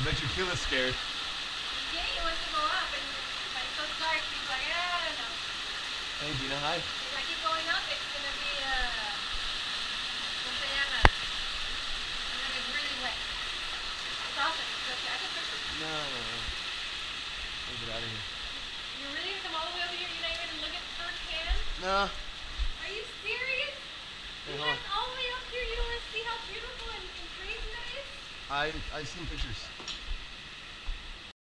I bet your Killa's scared. Yeah, he wants to go up, and but it's so dark. He's like, I don't know. Hey, Dina, hi. If I keep going up, it's gonna be ¿cómo se llama? It's gonna get really wet. It's awesome. It's okay. I can fix it. No. Let's get out of here. You're really gonna come all the way over here? You're not even gonna look at firsthand? No. Are you serious? Hey, You left all the way up here. You don't want to see how beautiful and crazy that is? I seen pictures.